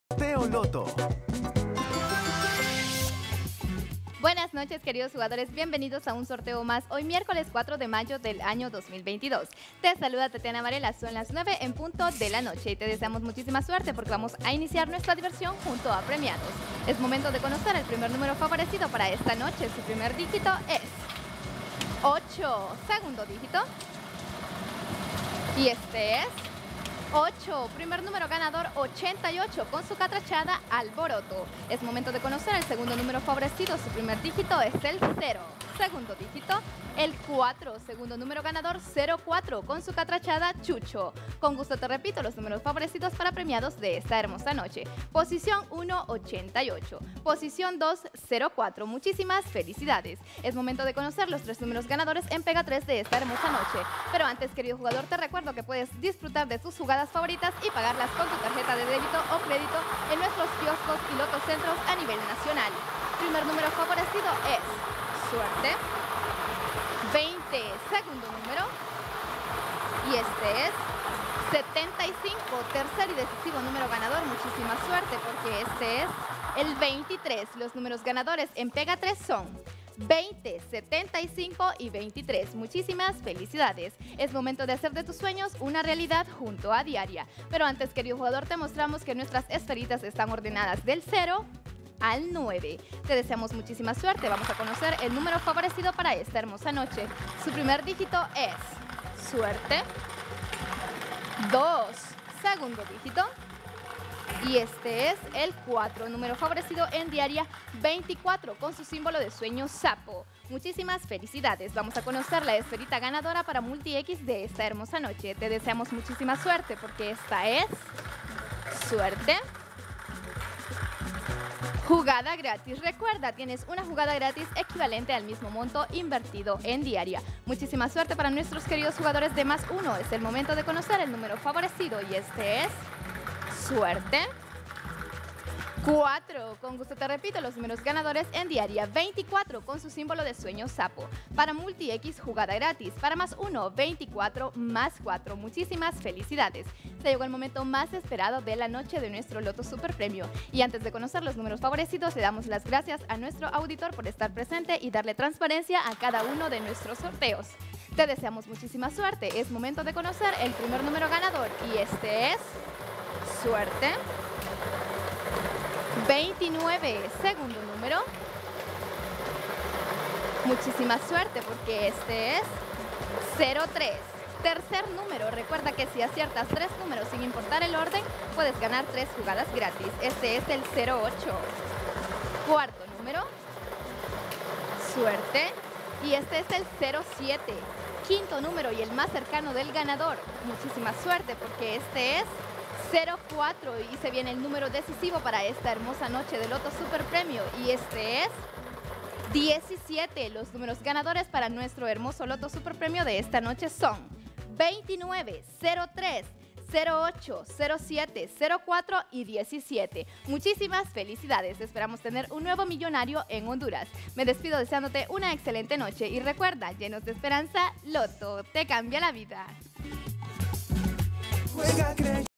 Teo Loto. Buenas noches, queridos jugadores, bienvenidos a un sorteo más hoy miércoles 4 de mayo del año 2022. Te saluda Tatiana Varela, son las 9 en punto de la noche y te deseamos muchísima suerte porque vamos a iniciar nuestra diversión junto a premiados. Es momento de conocer el primer número favorecido para esta noche. Su primer dígito es 8, segundo dígito, y este es 8, primer número ganador 88 con su catrachada Alboroto. Es momento de conocer el segundo número favorecido. Su primer dígito es el 0, segundo dígito el 4, segundo número ganador 04 con su catrachada Chucho. Con gusto te repito los números favorecidos para premiados de esta hermosa noche. Posición 1, 88, posición 2, 04. Muchísimas felicidades. Es momento de conocer los tres números ganadores en Pega 3 de esta hermosa noche. Pero antes, querido jugador, te recuerdo que puedes disfrutar de tus jugadas favoritas y pagarlas con tu tarjeta de débito o crédito en nuestros kioscos y lotocentros a nivel nacional. Primer número favorecido es suerte, 20, segundo número, y este es 75, tercer y decisivo número ganador. Muchísima suerte porque este es el 23. Los números ganadores en Pega 3 son 20, 75 y 23. Muchísimas felicidades. Es momento de hacer de tus sueños una realidad junto a Diaria. Pero antes, querido jugador, te mostramos que nuestras esferitas están ordenadas del 0 al 9. Te deseamos muchísima suerte. Vamos a conocer el número favorecido para esta hermosa noche. Su primer dígito es suerte, 2, segundo dígito, y este es el 4, número favorecido en Diaria 24 con su símbolo de sueño sapo. Muchísimas felicidades. Vamos a conocer la esferita ganadora para Multi X de esta hermosa noche. Te deseamos muchísima suerte porque esta es suerte, jugada gratis. Recuerda, tienes una jugada gratis equivalente al mismo monto invertido en Diaria. Muchísima suerte para nuestros queridos jugadores de más 1. Es el momento de conocer el número favorecido y este es suerte, 4. Con gusto te repito los números ganadores en Diaria 24 con su símbolo de sueño sapo. Para Multi X, jugada gratis. Para más 1, 24 más 4. Muchísimas felicidades. Se llegó el momento más esperado de la noche de nuestro Loto Super Premio. Y antes de conocer los números favorecidos, le damos las gracias a nuestro auditor por estar presente y darle transparencia a cada uno de nuestros sorteos. Te deseamos muchísima suerte. Es momento de conocer el primer número ganador y este es suerte, 29, segundo número. Muchísima suerte porque este es 03, tercer número. Recuerda que si aciertas 3 números sin importar el orden, puedes ganar 3 jugadas gratis. Este es el 08, cuarto número, suerte, y este es el 07, quinto número y el más cercano del ganador. Muchísima suerte porque este es 04 y se viene el número decisivo para esta hermosa noche de Loto Super Premio y este es 17. Los números ganadores para nuestro hermoso Loto Super Premio de esta noche son 29, 03, 08, 07, 04 y 17. Muchísimas felicidades. Esperamos tener un nuevo millonario en Honduras. Me despido deseándote una excelente noche y recuerda, llenos de esperanza, Loto te cambia la vida. Juega creyendo.